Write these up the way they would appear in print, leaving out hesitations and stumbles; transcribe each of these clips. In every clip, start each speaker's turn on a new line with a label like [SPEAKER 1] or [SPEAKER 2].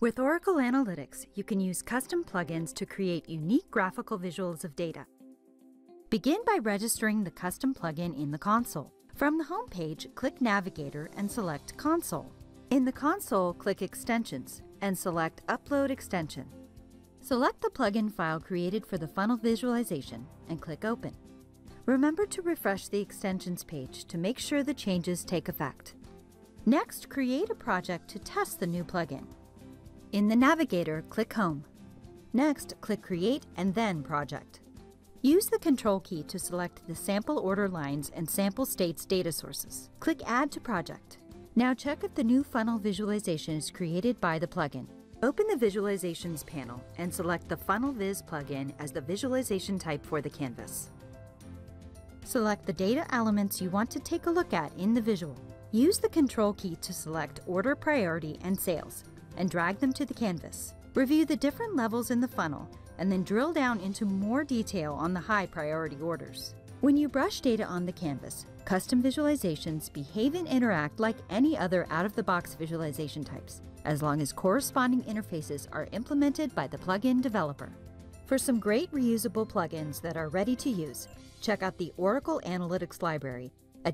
[SPEAKER 1] With Oracle Analytics, you can use custom plugins to create unique graphical visuals of data. Begin by registering the custom plugin in the console. From the home page, click Navigator and select Console. In the console, click Extensions and select Upload Extension. Select the plugin file created for the funnel visualization and click Open. Remember to refresh the extensions page to make sure the changes take effect. Next, create a project to test the new plugin. In the Navigator, click Home. Next, click Create and then Project. Use the Control key to select the sample order lines and sample states data sources. Click Add to Project. Now check if the new funnel visualization is created by the plugin. Open the Visualizations panel and select the Funnel Viz plugin as the visualization type for the canvas. Select the data elements you want to take a look at in the visual. Use the Control key to select Order Priority and Sales and drag them to the canvas. Review the different levels in the funnel and then drill down into more detail on the high priority orders. When you brush data on the canvas, custom visualizations behave and interact like any other out-of-the-box visualization types, as long as corresponding interfaces are implemented by the plugin developer. For some great reusable plugins that are ready to use, check out the Oracle Analytics library at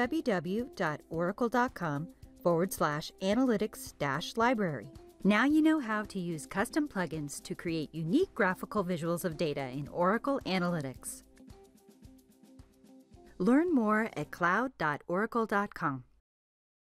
[SPEAKER 1] www.oracle.com/analytics-library. Now you know how to use custom plugins to create unique graphical visuals of data in Oracle Analytics. Learn more at cloud.oracle.com.